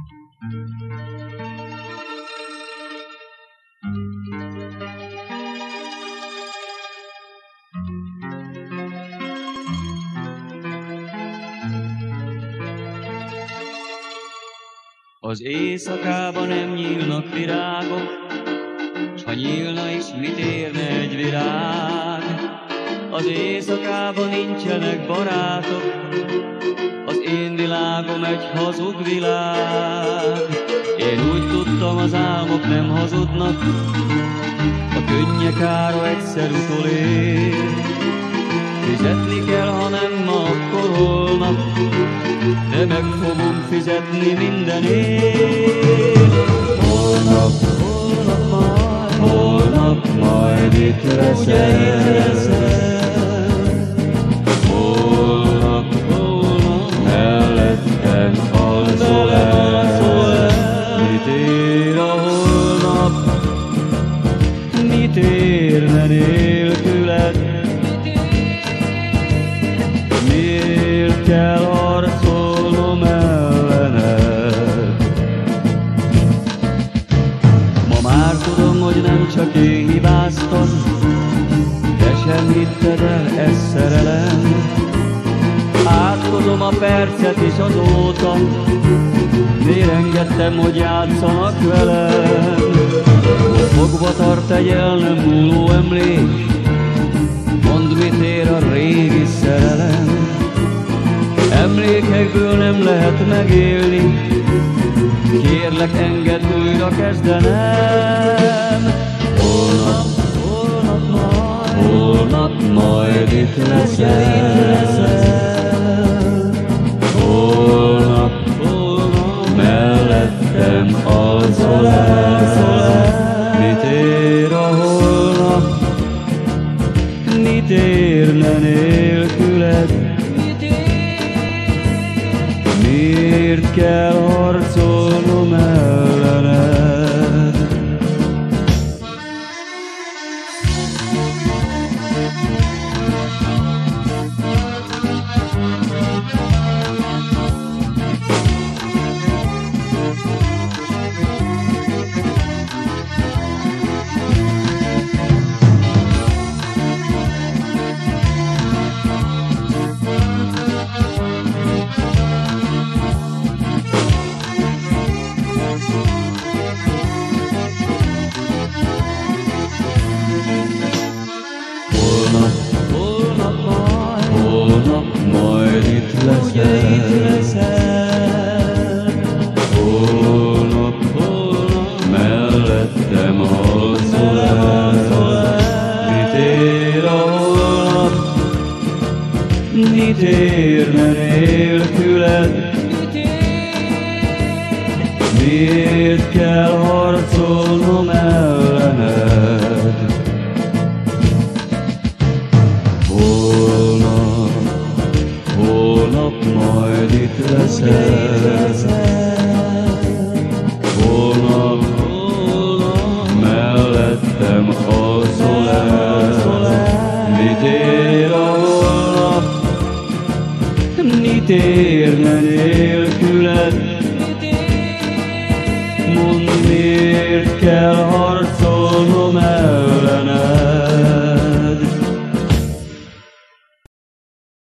Az éjszakában nem nyílnak virágok, s ha nyílna is, mit érne egy virág? Az éjszakában nincsenek barátok, az én világom egy hazug világ. Én úgy tudtam, az álmok nem hazudnak, a könnyek ára egyszer utolér. Fizetni kell, ha nem ma, akkor holnap, de meg fogunk fizetni mindenért. Holnap majd itt leszel. Holnap mellettem alszol el. Mit ér a holnap, mit érne nélküled? Miért kell harcolnom ellened? Ma már tudom, hogy nem csak én hibáztam, te sem hitted el, ez szerelem. Átkozom a percet is azóta, miért engedtem, hogy játszanak velem? Fogva tart egy el nem múló emlék, mondd, mit ér a régi szerelem. Emlékekből nem lehet megélni, kérlek, engedd újra kezdenem. Holnap majd itt leszel. Holnap mellettem alszol el. Mit ér a holnap, mit érne nélküled? Miért kell harcolnom ellened? Holnap majd itt leszel. Holnap mellettem alszol el. Mit ér a holnap, mit érne nélküled? Miért kell harcolnom ellened? Holnap majd itt leszel. Holnap mellettem alszol el. Mit ér a holnap, mit érne nélküled? Mondd, miért kell